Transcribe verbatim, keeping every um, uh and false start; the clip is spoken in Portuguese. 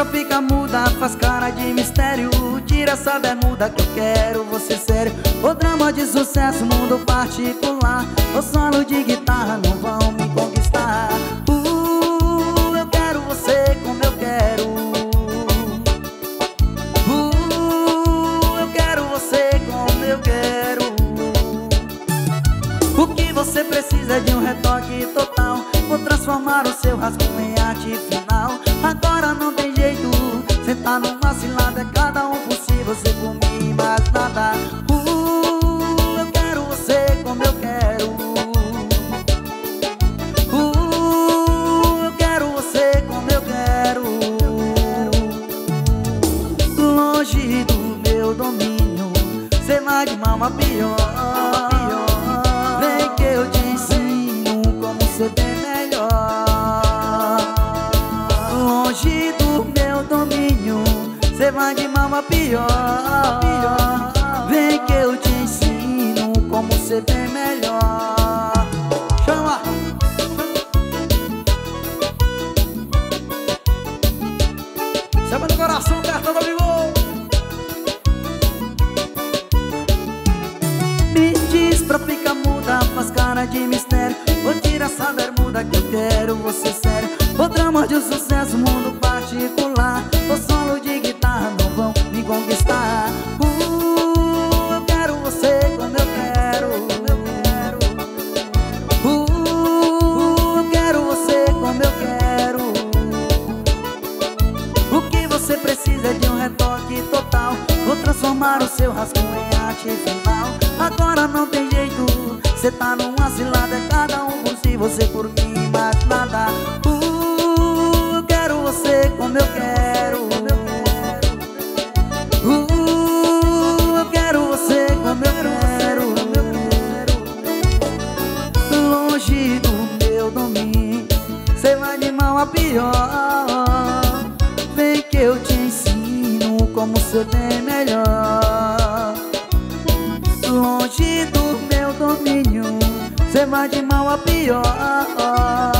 pra ficar muda, faz cara de mistério. Tira essa bermuda que eu quero você sério. O drama de sucesso, mundo particular. O solo de guitarra não vão me conquistar. Uh, eu quero você como eu quero. Uh, eu quero você como eu quero. O que você precisa é de um retoque total. Vou transformar o seu rascunho em arte final. Agora não tem jeito, cê tá numa cilada. É cada um por si, você por mim, mais nada. Uh, eu quero você como eu quero. Uh, eu quero você como eu quero. Longe do meu domínio, cê vai de mal a pior. Vem que eu te ensino como cê tem melhor. Longe do meu domínio, cê vai de mal a pior. Vem que eu te ensino como cê tem melhor. Chama! Chama no coração, cartão do Vigor. Me diz pra ficar muda, faz cara de mistério. Vou tirar essa bermuda que eu quero você sério. O drama de um sucesso, mundo particular. O solo de guitarra não vão me conquistar. Uh, eu quero você como eu quero. Uh, eu quero você como eu quero. O que você precisa é de um retoque total. Vou transformar o seu rascunho em arte final. Agora não tem jeito, cê tá numa cilada. É cada um por si, você por mim, mais nada. Uh, eu quero você como eu quero. Uh, eu quero você como eu quero. Longe do meu domínio, cê vai de mal a pior. Vem que eu te ensino como cê tem melhor. Longe do meu domínio, cê vai de mal a pior.